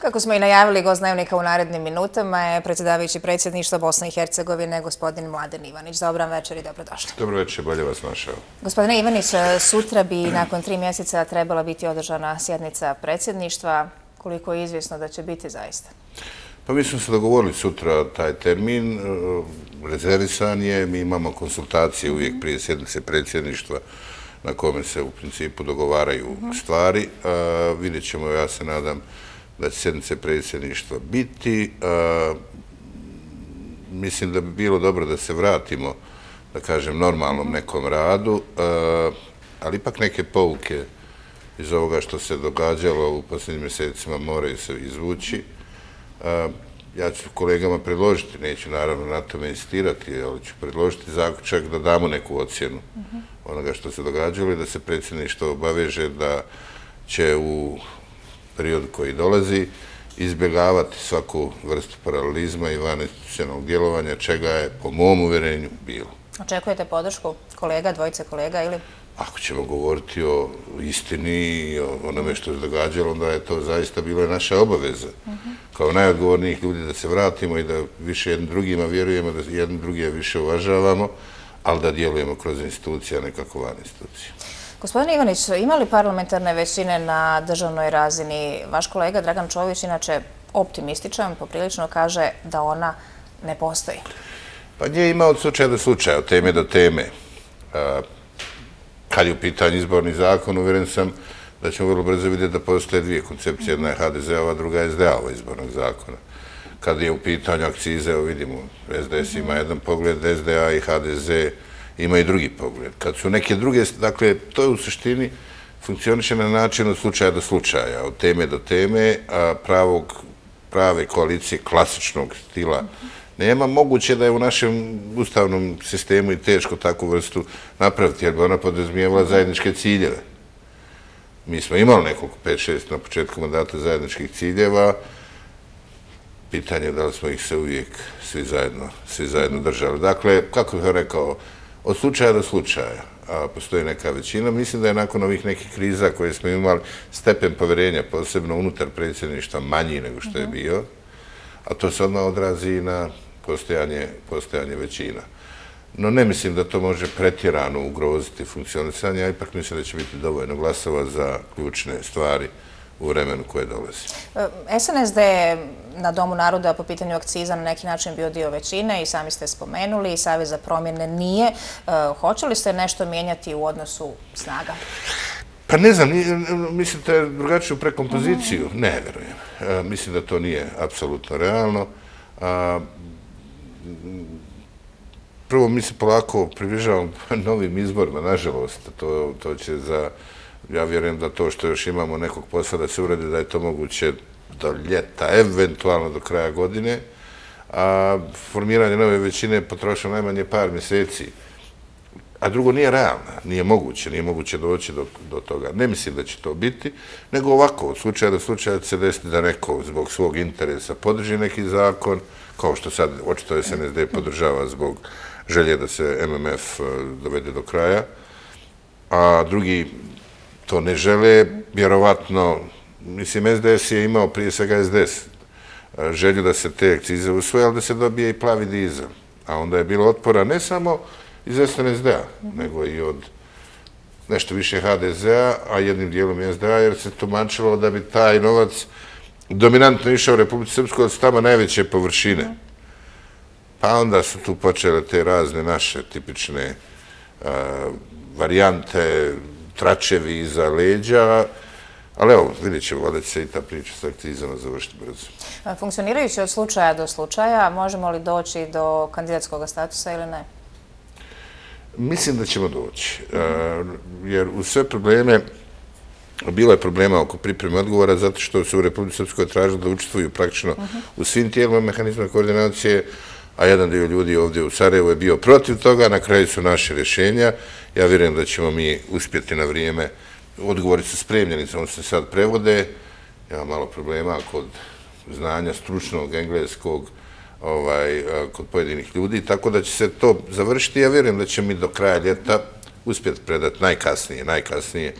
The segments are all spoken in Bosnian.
Kako smo i najavili, gost dnevnika u narednim minutama je predsjedavajući predsjedništva Bosne i Hercegovine, gospodin Mladen Ivanić. Dobar večer i dobrodošli. Dobro večer, bolje vas našao. Gospodine Ivanić, sutra bi nakon 3 mjeseca trebala biti održana sjednica predsjedništva. Koliko je izvjesno da će biti zaista? Pa mi smo se dogovorili sutra taj termin, rezervisan je, mi imamo konsultacije uvijek prije sjednice predsjedništva na kome se u principu dogovaraju stvari. Vidjet ćemo, ja se nadam, da će sjednice predsjedništva biti. Mislim da bi bilo dobro da se vratimo, da kažem, normalnom nekom radu, ali ipak neke pouke iz ovoga što se događalo u posljednjim mjesecima moraju se izvući. Ja ću kolegama predložiti, neću naravno na tome insistirati, ali ću predložiti zaključak da damo neku ocjenu onoga što se događalo i da se predsjedništvo obaveže da će u periodu koji dolazi izbjegavati svaku vrstu paralelizma i vaninstitucionalnog djelovanja, čega je, po mom uvjerenju, bilo. Očekujete podršku kolega, dvojice kolega ili? Ako ćemo govoriti o istini i o onome što se događalo, onda je to zaista bila naša obaveza. Kao najodgovornijih ljudi da se vratimo i da više jednim drugima vjerujemo, da jedni drugi više uvažavamo, ali da djelujemo kroz institucije, a ne kako van institucije. Gospodine Ivanić, ima li parlamentarne većine na državnoj razini? Vaš kolega Dragan Čović, inače optimističan, poprilično kaže da ona ne postoji. Pa nje ima od slučaja do slučaja, od teme do teme. Kad je u pitanju izborni zakon, uvjeren sam da ćemo vrlo brzo vidjeti da postoje dvije koncepcije, jedna je HDZ-ova, druga je SDA-ova izbornog zakona. Kad je u pitanju akcize, evo vidimo, SDS ima jedan pogled, SDA i HDZ ima i drugi pogled. Kad su neke druge, dakle, to je u suštini funkcioniše na način od slučaja do slučaja, od teme do teme, a prave koalicije klasičnog stila nema. Moguće da je u našem ustavnom sistemu i teško takvu vrstu napraviti, jer bi ona podrazumijevala zajedničke ciljeve. Mi smo imali nekoliko 5-6 na početku mandata zajedničkih ciljeva. Pitanje je da li smo ih se uvijek svi zajedno držali. Dakle, kako bih rekao, od slučaja do slučaja postoji neka većina. Mislim da je nakon ovih nekih kriza koje smo imali stepen povjerenja, posebno unutar predsjedništva, manji nego što je bio, a to se odmah odrazi na postojanje većina. No ne mislim da to može pretjerano ugroziti funkcionisanje, a ipak mislim da će biti dovoljno glasova za ključne stvari u vremenu koje dolazi. SNSD je na Domu naroda po pitanju akciza na neki način bio dio većine i sami ste spomenuli, i Savez za promjene nije. Hoće li se nešto mijenjati u odnosu snaga? Pa ne znam, mislite drugačiju prekompoziciju? Ne, verujem. Mislim da to nije apsolutno realno. Prvo, mi se polako približavamo novim izborima, nažalost. To će ja vjerujem da to što još imamo nekog posla da se uradi, da je to moguće do ljeta, eventualno do kraja godine. A formiranje nove većine je potrošilo najmanje par mjeseci. A drugo, nije realna, nije moguće doći do toga. Ne mislim da će to biti, nego ovako, od slučaja do slučaja će se desiti da neko zbog svog interesa podrži neki zakon, kao što sad očito SNSD podržava zbog želje da se MMF dovede do kraja, a drugi to ne žele, vjerovatno, mislim, SDS je imao prije svega SDS želju da se te akcize usvoje, ali da se dobije i plavi dizel. A onda je bilo otpora ne samo iz SNSD-a, nego i od nešto više HDZ-a, a jednim dijelom SDA, jer se tumačilo da bi taj novac dominantno išao u Republici Srpskoj od tamo najveće površine. Pa onda su tu počele te razne naše tipične varijante, tračevi iza leđa, ali evo, vidjet ćemo, da će se i ta priča sa akcizama završiti brzo. Funkcionirajući od slučaja do slučaja, možemo li doći do kandidatskog statusa ili ne? Mislim da ćemo doći, jer u sve probleme, bilo je problema oko pripreme odgovora, zato što su u Republici Srpskoj tražili da učestvuju praktično u svim tijelima mehanizma koordinacije, a jedan dio ljudi ovdje u Sarajevu je bio protiv toga, na kraju su naše rješenja. Ja vjerujem da ćemo mi uspjeti na vrijeme. Odgovori su spremljeni, samo se sad prevode. Ima malo problema kod znanja stručnog, engleskog, kod pojedinih ljudi, tako da će se to završiti. Ja vjerujem da ćemo mi do kraja ljeta uspjeti predati najkasnije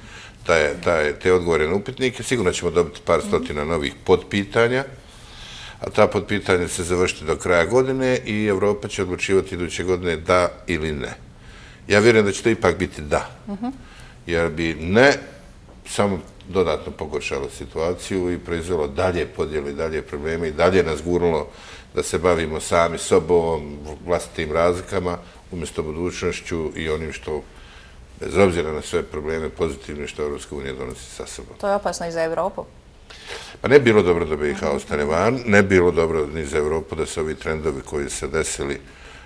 te odgovore na upitnike. Sigurno ćemo dobiti par stotina novih podpitanja, a ta podpitanja se završiti do kraja godine i Evropa će odlučivati iduće godine da ili ne. Ja vjerujem da će to ipak biti da, jer bi ne samo dodatno pogoršalo situaciju i proizvelo dalje podjele i dalje probleme i dalje nas gurnulo da se bavimo sami sobom, vlastitim razlikama, umjesto budućnošću i onim što, bez obzira na sve probleme pozitivne što Europska unija donosi sa sobom. To je opasno i za Evropu. Pa ne bi bilo dobro da BiH ostane van, ne bi bilo dobro ni za Evropu da se ovi trendovi koji se desili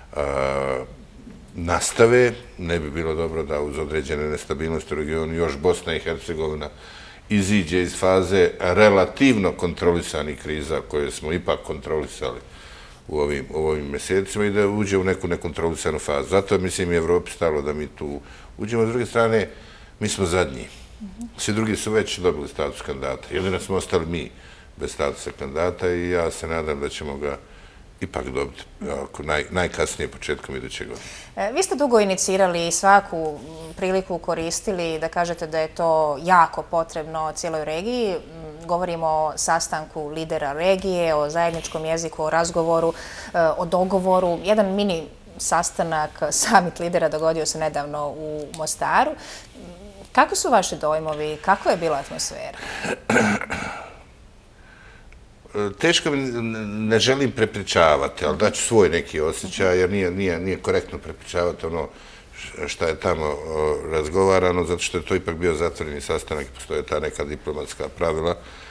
nastave, ne bi bilo dobro da uz određene nestabilnosti u regionu još Bosna i Hercegovina iziđe iz faze relativno kontrolisanih kriza koje smo ipak kontrolisali u ovim mjesecima i da uđe u neku nekontrolisanu fazu. Zato mislim i Evropi stalo da mi tu uđemo. S druge strane, mi smo zadnji. Svi drugi su već dobili status kandidata. Jedino smo ostali mi bez statusa kandidata i ja se nadam da ćemo ga ipak dobiti najkasnije početkom iduće godine. Vi ste dugo inicirali i svaku priliku koristili da kažete da je to jako potrebno cijeloj regiji. Govorimo o sastanku lidera regije, o zajedničkom jeziku, o razgovoru, o dogovoru. Jedan mini sastanak, summit lidera dogodio se nedavno u Mostaru. Kako su vaši dojmovi? Kako je bila atmosfera? Teško mi, ne želim prepričavati, ali daću svoj neki osjećaj, jer nije korektno prepričavati ono što je tamo razgovarano, zato što je to ipak bio zatvoreni sastanak i postoje ta neka diplomatska pravila.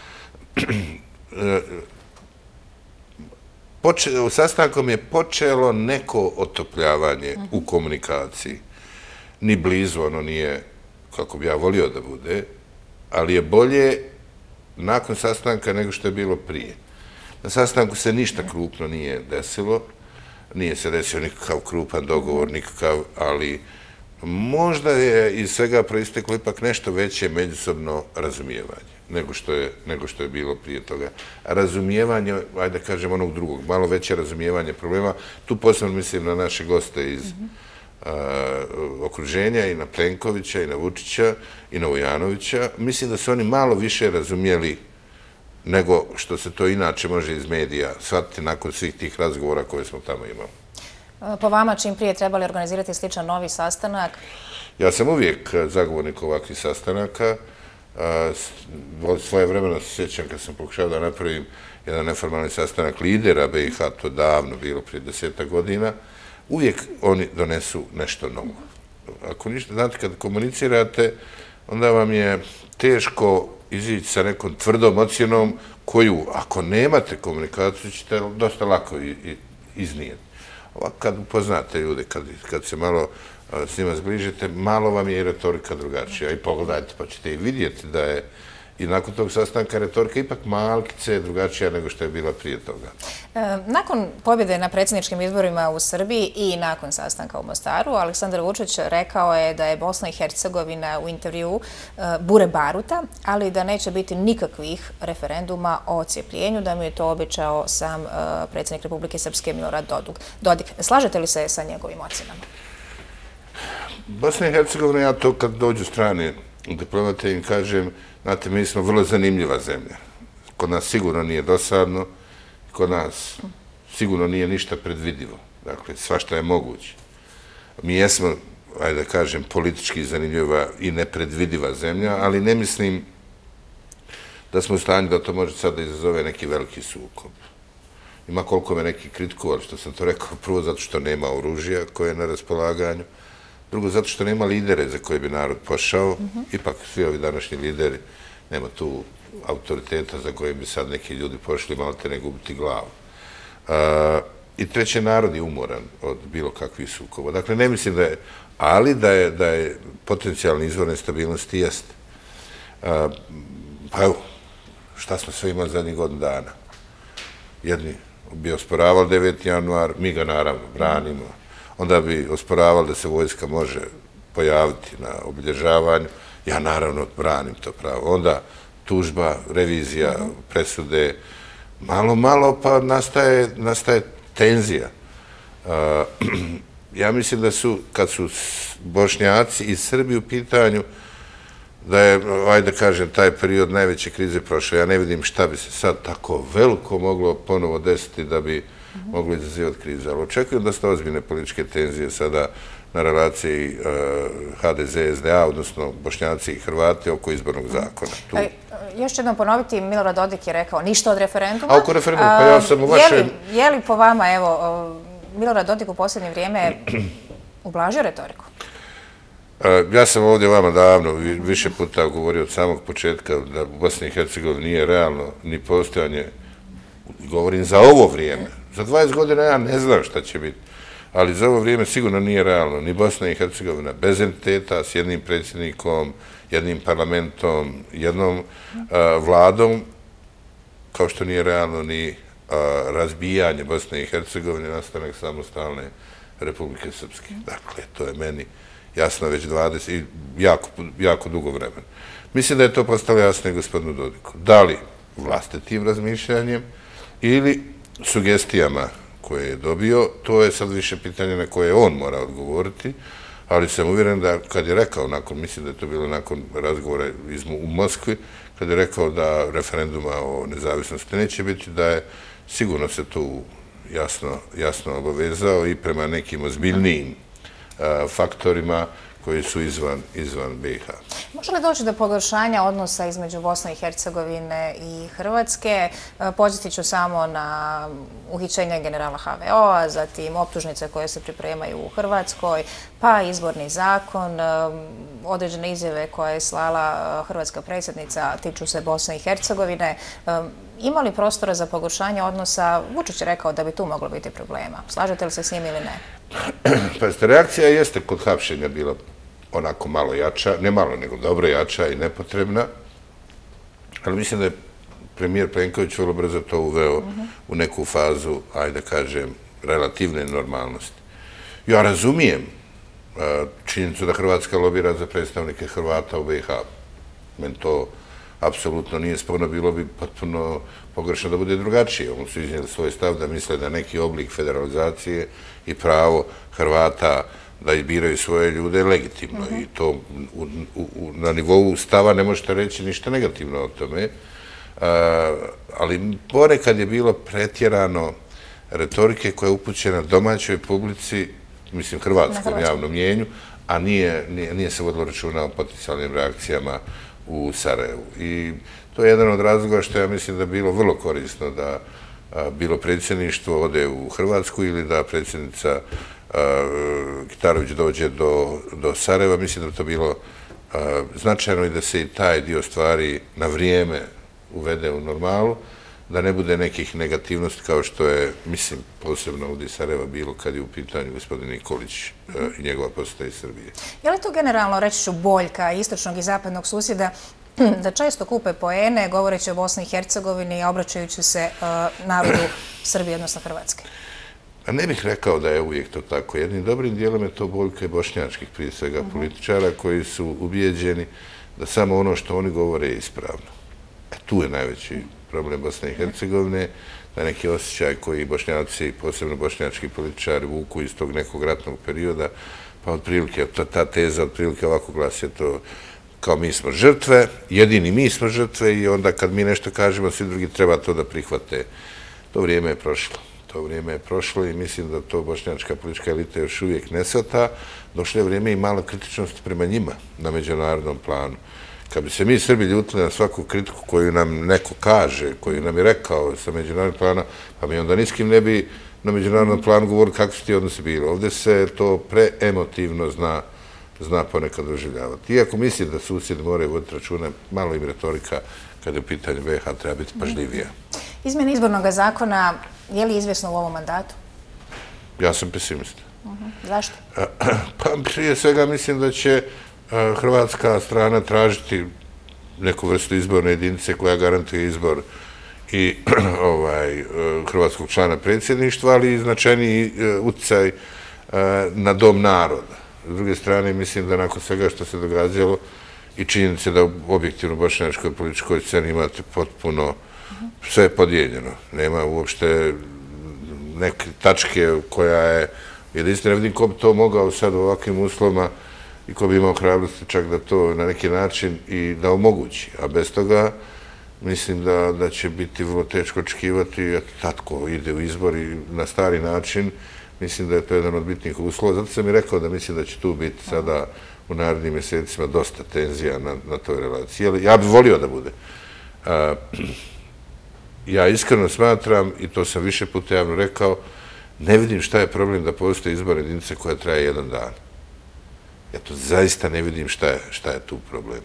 U sastankom je počelo neko otopljavanje u komunikaciji. Ni blizu, ono nije kako bi ja volio da bude, ali je bolje nakon sastanka nego što je bilo prije. Na sastanku se ništa krupno nije desilo, nije se desio nikakav krupan dogovor, nikakav, ali možda je iz svega proisteklo ipak nešto veće međusobno razumijevanje nego što je bilo prije toga. Razumijevanje, ajde da kažem onog drugog, malo veće razumijevanje problema. Tu posebno mislim na naše goste iz okruženja i na Plenkovića i na Vučića i na Vujanovića. Mislim da su oni malo više razumijeli nego što se to inače može iz medija shvatiti nakon svih tih razgovora koje smo tamo imali. Po vama čim prije trebali organizirati sličan novi sastanak? Ja sam uvijek zagovornik ovakvih sastanaka. Svoje vremena se sjećam kad sam pokušao da napravim jedan neformalni sastanak lidera BiH, to davno bilo prije 10 godina. Uvijek oni donesu nešto novo. Ako ništa, znate, kad komunicirate, onda vam je teško izići sa nekom tvrdom ocjenom koju, ako nemate komunikaciju, ćete dosta lako iznijeti. Ovako, kad upoznate ljude, kad se malo s njima zbližite, malo vam je i retorika drugačija. I pogledajte, pa ćete i vidjeti da je i nakon tog sastanka retorika ipak malkice drugačija nego što je bila prije toga. Nakon pobjede na predsjedničkim izborima u Srbiji i nakon sastanka u Mostaru, Aleksandar Vučić rekao je da je Bosna i Hercegovina u intervjuu bure baruta, ali da neće biti nikakvih referenduma o cijepljenju, da mu je to obećao sam predsjednik Republike Srpske Milorad Dodik. Slažete li se sa njegovim ocjenama? Bosna i Hercegovina, ja to kad dođu strane diplomate im kažem, znate, mi smo vrlo zanimljiva zemlja. Kod nas sigurno nije dosadno, kod nas sigurno nije ništa predvidivo. Dakle, svašta je moguće. Mi jesmo, ajde da kažem, politički zanimljiva i nepredvidiva zemlja, ali ne mislim da smo u stanju da to može sad da izazove neki veliki sukob. Ima koliko me neki kritikovali što sam to rekao, prvo zato što nema oružja koje je na raspolaganju, drugo, zato što nema lidere za koje bi narod pošao. Ipak svi ovi današnji lideri, nema tu autoriteta za koje bi sad neki ljudi pošli, malo te ne gubiti glavu. I treće, narod je umoran od bilo kakvih sukoba. Dakle, ne mislim da je, ali da je potencijalni izvor nestabilnosti jeste. Pa evo, šta smo sve imali zadnjih godinu dana? Jedni bi osporavali 9. januar, mi ga naravno branimo. Onda bi osporavali da se vojska može pojaviti na obilježavanju. Ja naravno branim to pravo. Onda tužba, revizija, presude, malo pa nastaje tenzija. Ja mislim da su, kad su Bošnjaci i Srbi u pitanju, da je, ajde kažem, taj period najveće krize prošao. Ja ne vidim šta bi se sad tako veliko moglo ponovo desiti da bi moglo izazivati krize. Ali očekujem da ste ozbiljne političke tenzije sada na relaciji HDZ-SDA, odnosno Bošnjaci i Hrvati oko izbornog zakona. Još ću jednom ponoviti, Milorad Dodik je rekao ništa od referenduma. A oko referenduma, pa ja sam u vašem... Je li po vama, evo, Milorad Dodik u posljednje vrijeme ublažio retoriku? Ja sam ovdje vama davno više puta govorio od samog početka da u Bosni i Hercegovini nije realno ni postojanje, govorim za ovo vrijeme. Za 20 godina ja ne znam šta će biti, ali za ovo vrijeme sigurno nije realno ni Bosna i Hercegovina bez entiteta, s jednim predsjednikom, jednim parlamentom, jednom vladom, kao što nije realno ni razbijanje Bosne i Hercegovine, nastanak samostalne Republike Srpske. Dakle, to je meni jasno već 20 i jako dugo vremena. Mislim da je to postalo jasno i gospodinu Dodiku. Da li vlastitim razmišljanjem ili sugestijama koje je dobio, to je sad više pitanje na koje on mora odgovoriti, ali sam uvjeren da kad je rekao, mislim da je to bilo nakon razgovora u Moskvi, kad je rekao da referenduma o nezavisnosti neće biti, da je sigurno se tu jasno obavezao i prema nekim ozbiljnijim faktorima koji su izvan BiH. Može li doći do pogoršanja odnosa između Bosne i Hercegovine i Hrvatske? Podsjetit ću samo na uhićenje generala HVO-a, zatim optužnice koje se pripremaju u Hrvatskoj, pa izborni zakon, određene izjave koje je slala hrvatska predsjednica tiču se Bosne i Hercegovine. Ima li prostora za pogoršanje odnosa? Vučić je rekao da bi tu moglo biti problema. Slažete li se s njim ili ne? Pa reakcija jeste kod hapšenja bila onako malo jača, ne malo, nego dobro jača i nepotrebna, ali mislim da je premijer Plenković vrlo brzo to uveo u neku fazu, ajde kažem, relativne normalnosti. Ja razumijem činjenicu da Hrvatska lobira za predstavnike Hrvata u BiH. Meni to apsolutno nije sporno, bilo bi potpuno pogrešno da bude drugačije. Oni su iznijeli svoj stav da misle da neki oblik federalizacije i pravo Hrvata da izbiraju svoje ljude je legitimno i to na nivou stava ne možete reći ništa negativno o tome, ali ponekad je bilo pretjerano retorike koja je upućena domaćoj publici, mislim hrvatskom javnom mnijenju, a nije se vodilo računa o potencijalnim reakcijama u Sarajevu. I to je jedan od razloga što ja mislim da je bilo vrlo korisno da bilo predsjedništvo ode u Hrvatsku ili da predsjednica Kitarović dođe do Sarajeva. Mislim da je to bilo značajno i da se i taj dio stvari na vrijeme uvede u normalu, da ne bude nekih negativnosti kao što je, mislim, posebno ovdje iz Sarajeva bilo kad je u pitanju gospodin Nikolić i njegova posjeta iz Srbije. Je li to generalno, reći ću, boljka istočnog i zapadnog susjeda da često kupe poene govoreći o Bosni i Hercegovini, obraćajući se narodu Srbije, odnosno Hrvatske? A ne bih rekao da je uvijek to tako. Jednim dobrim dijelom je to boljka i bošnjačkih, prije svega političara, koji su ubijeđeni da samo ono što oni govore je ispravno. Tu je najveći problem Bosne i Hercegovine, da neki osjećaj koji Bošnjaci, posebno bošnjački političari, vuku iz tog nekog ratnog perioda, pa otprilike, ta teza otprilike ovako glasi, je to kao mi smo žrtve, jedini mi smo žrtve i onda kad mi nešto kažemo, svi drugi treba to da prihvate. To vrijeme je prošlo. To vrijeme je prošlo i mislim da to bošnjačka politička elita još uvijek ne shvata. Došlo je vrijeme i malo kritičnosti prema njima na međunarodnom planu. Kad bi se mi Srbi ljutili na svaku kritiku koju nam neko kaže, koju nam je rekao sa međunarodnog plana, pa mi onda niskim ne bi na međunarodnom planu govorili kako su ti odnosi bili. Ovdje se to preemotivno zna ponekad doživljavati. Iako mislim da susjedi moraju voditi računa, malo im retorika kada je u pitanju BiH treba biti pažljivija. Izmjene izbornog zakona, je li izvjesno u ovom mandatu? Ja sam pesimista. Zašto? Pa prije svega mislim da će hrvatska strana tražiti neku vrstu izborne jedinice koja garantuje izbor i hrvatskog člana predsjedništva, ali i značajniji utjecaj na dom naroda. S druge strane, mislim da nakon svega što se događalo i činjenice da u objektivno bošnjačkoj političkoj sceni imate potpuno sve podijeljeno. Nema uopšte neke tačke koja je jedinstvena. Vidim ko bi to mogao sad u ovakvim uslovima i ko bi imao hrabrosti čak da to na neki način i da omogući. A bez toga mislim da će biti vrlo teško očekivati, eto, tatko ide u izbor i na stari način, mislim da je to jedan od bitnih uslova. Zato sam i rekao da mislim da će tu biti sada u narednim mjesecima dosta tenzija na toj relaciji. Ja bih volio da bude. Ja iskreno smatram, i to sam više puta javno rekao, ne vidim šta je problem da postoji izborna jedinica koja traje jedan dan. Ja to zaista ne vidim šta je tu problem.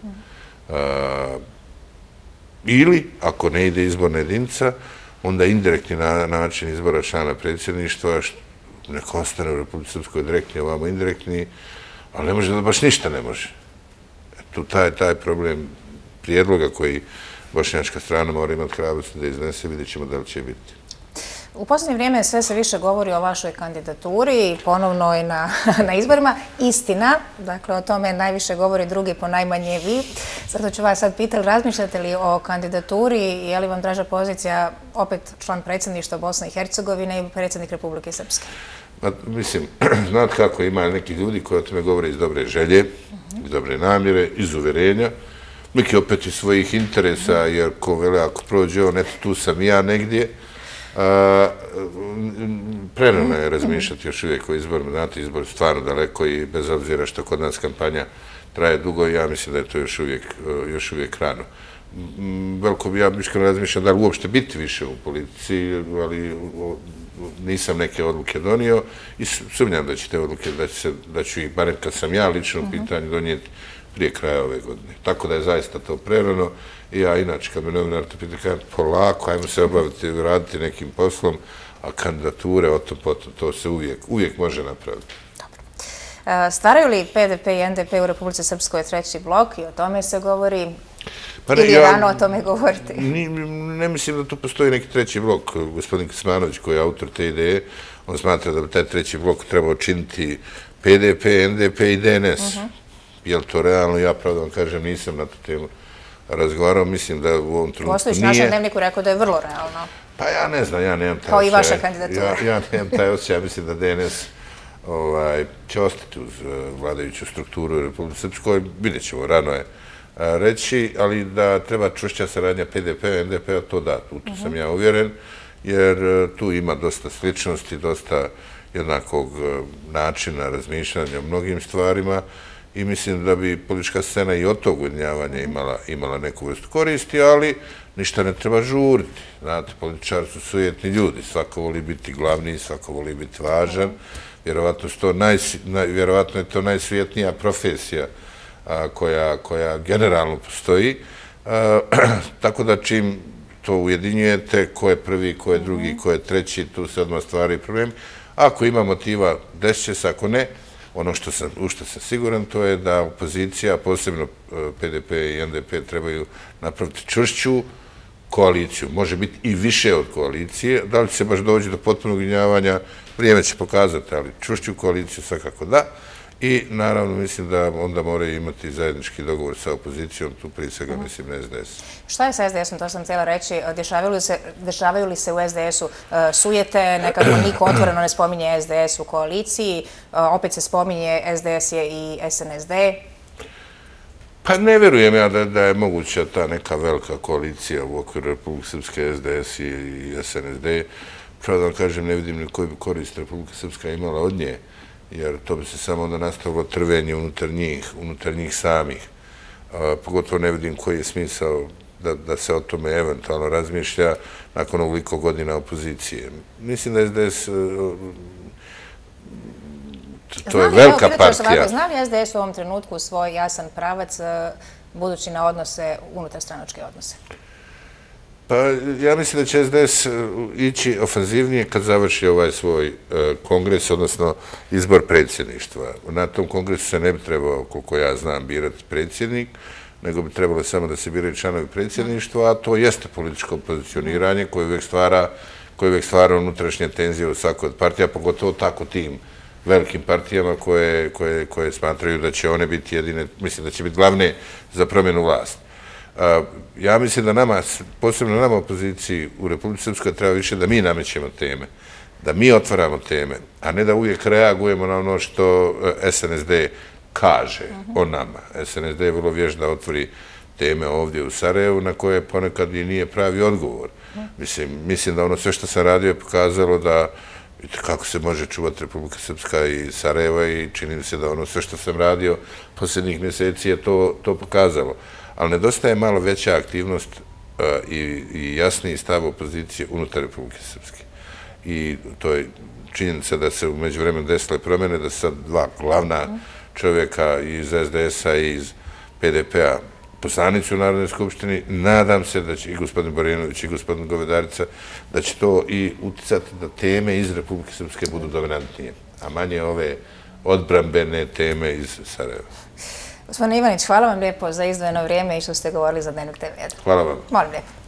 Ili, ako ne ide izborna jedinica, onda indirektni način izbora člana predsjedništva, neko ostane u Republici Srpskoj direktni, ovamo indirektni, ali ne može da baš ništa ne može. Tu taj problem prijedloga koji bošnjačka strana mora imati hrabrosti da iznese, vidjet ćemo da li će biti. U posljednje vrijeme sve se više govori o vašoj kandidaturi, ponovno i na izborima. Istina, dakle o tome najviše govori drugi, ponajmanje vi. Zato ću vas sad pitati, razmišljate li o kandidaturi, je li vam draža pozicija opet član predsjedništva Bosne i Hercegovine i predsjednik Republike Srpske? Mislim, znate kako ima neki ljudi koji o tome govore iz dobre želje, iz dobre namjere, iz uverenja, neki opet iz svojih interesa, jer ko vele, ako prođe on, eto tu sam ja negdje, prerano je razmišljati još uvijek o izborima, znate, izbor stvarno daleko i bez obzira što kod nas kampanja traje dugo, ja mislim da je to još uvijek rano. Veliko ja iskreno razmišljam da li uopšte biti više u politici, ali nisam neke odluke donio i sumnjam da će te odluke, da ću ih, barem kad sam ja lično u pitanju, donijeti prije kraja ove godine. Tako da je zaista to prerano i ja inače kad me novinar to pita, kažem polako, ajmo se obaviti, raditi nekim poslom, a kandidature o to potom, to se uvijek može napraviti. Dobro. Stvaraju li PDP i NDP u Republici Srpskoj treći blok i o tome se govori? Ili rano o tome govoriti? Ne mislim da tu postoji neki treći blok. Gospodin Kecmanović, koji je autor te ideje, on smatra da bi taj treći blok trebao činiti PDP, NDP i DNS. Je li to realno? Ja pravo da vam kažem, nisam na tu temu razgovarao. Mislim da u ovom trenutku nije. Postojić u našem dnevniku rekao da je vrlo realno. Pa ja ne znam, ja nemam taj osjećaj. Kao i vaša kandidatura. Ja nemam taj osjećaj, mislim da DNS će ostati uz vladajuću strukturu u Republike Srpskoj. Vidjet ćemo, rano je reći, ali da treba čvršća saradnja PDP, NDP-a, to da, tu sam ja uvjeren, jer tu ima dosta sličnosti, dosta jednakog načina razmišljanja o mnogim stvarima i mislim da bi politička scena i od tog ujedinjavanja imala neku vrstu koristi, ali ništa ne treba žuriti. Znate, političari su sujetni ljudi, svako voli biti glavni, svako voli biti važan, vjerovatno je to najsvijetnija profesija koja generalno postoji, tako da čim to ujedinjujete, ko je prvi, ko je drugi, ko je treći, tu se odmah stvari problem. Ako ima motiva, desit će se, ako ne, ono u što sam siguran, to je da opozicija, posebno PDP i NDP, trebaju napraviti čvršću koaliciju. Može biti i više od koalicije. Da li će se baš doći do potpunog ujedinjavanja, vrijeme će pokazati, ali čvršću koaliciju svakako da. I naravno mislim da onda moraju imati zajednički dogovor sa opozicijom, tu prije svega mislim na SDS. Šta je sa SDS-om, to sam htjela reći, dešavaju li se u SDS-u sujete, nekako niko otvoreno ne spominje SDS u koaliciji, opet se spominje SDS je i SNSD? Pa ne vjerujem ja da je moguća ta neka velika koalicija u okviru Republike Srpske, SDS i SNSD. Pravo da vam kažem, ne vidim ni koju bi korist Republika Srpska imala od nje, jer to bi se samo onda nastavilo trvenje unutar njih samih. Pogotovo ne vidim koji je smisao da se o tome eventualno razmišlja nakon ovoliko godina opozicije. Mislim da SDS, to je velika partija. Znam li SDS u ovom trenutku svoj jasan pravac, budući na odnose, unutarstranačke odnose? Pa ja mislim da će SDS ići ofenzivnije kad završi ovaj svoj kongres, odnosno izbor predsjedništva. Na tom kongresu se ne bi trebao, koliko ja znam, birati predsjednik, nego bi trebalo samo da se biraju članovi predsjedništva, a to jeste političko pozicioniranje koje uvijek stvara unutrašnje tenzije u svakoj od partija, pogotovo tako tim velikim partijama koje smatraju da će one biti jedine, mislim da će biti glavne za promjenu vlasti. Ja mislim da nama, posebno nama opoziciji u Republici Srpskoj, treba više da mi namećemo teme, da mi otvaramo teme, a ne da uvijek reagujemo na ono što SNSD kaže o nama. SNSD je vrlo vješt da otvori teme ovdje u Sarajevu na koje ponekad i nije pravi odgovor. Mislim da ono sve što sam radio je pokazalo da kako se može čuvati Republika Srpska i Sarajeva i čini mi se da ono sve što sam radio posljednjih mjeseci je to pokazalo. Ali nedostaje malo veća aktivnost i jasniji stav opozicije unutar Republike Srpske. I to je činjenica da se u međuvremenu desile promjene, da su sad dva glavna čovjeka iz SDS-a i iz PDP-a poslanici u Narodnoj skupštini. Nadam se da će i gospodin Borinović i gospodin Govedarica da će to i uticati da teme iz Republike Srpske budu dominantnije, a manje ove odbrambene teme iz Sarajeva. Gospodin Ivanić, hvala vam lijepo za izdvojeno vrijeme i što ste govorili za Dnevnik TV1. Hvala vam. Molim lijepo.